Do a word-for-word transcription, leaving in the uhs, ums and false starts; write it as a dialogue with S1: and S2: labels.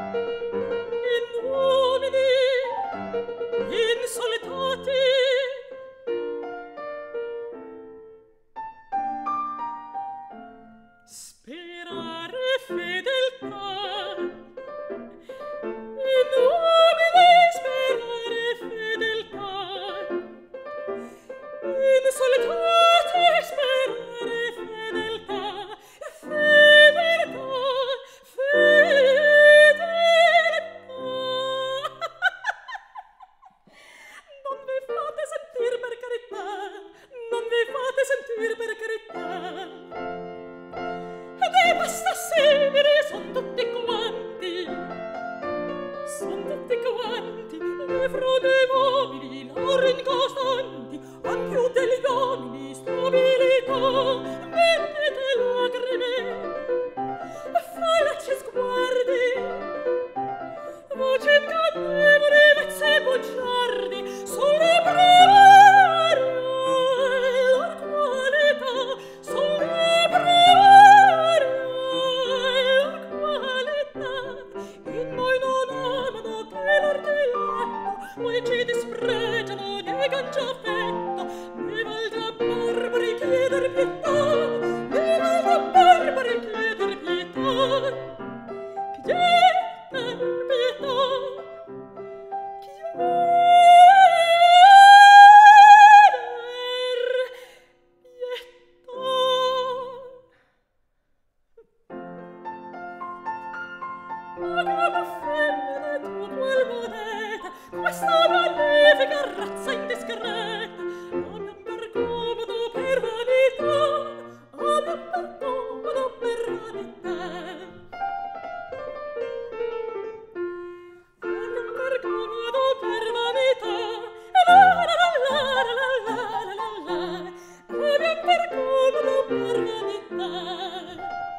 S1: in uomini insolitati sperare fedeltà, in uomini sperare fedeltà, insolitati sperare fedeltà, fedeltà, fedeltà. Non vi fate sentir per carità, non vi fate sentir per carità. Ed è basta simili, son tutti quanti, son tutti quanti, le frode mobili, loro incostanti, han più degli uomini stabilità, mettete lacrime, fallaci sguardi, voci incantevoli, vezze bugiardi, sulle priorie, lor qualità, sulle priorie, lor qualità, in noi non amano che lor diletto, poi ci dispregiano, negan già affetto, ne val da barbari chieder pietà, ne val da barbari chieder pietà, chieder pietà, chieder Pagava femmine tu quel moneta, questa magnifica razza indiscreta, abbiam per comodo per vanità, abbiam per comodo per vanità. Abbiam per comodo per vanità, e la la la la la la la la la, abbiam per comodo per vanità.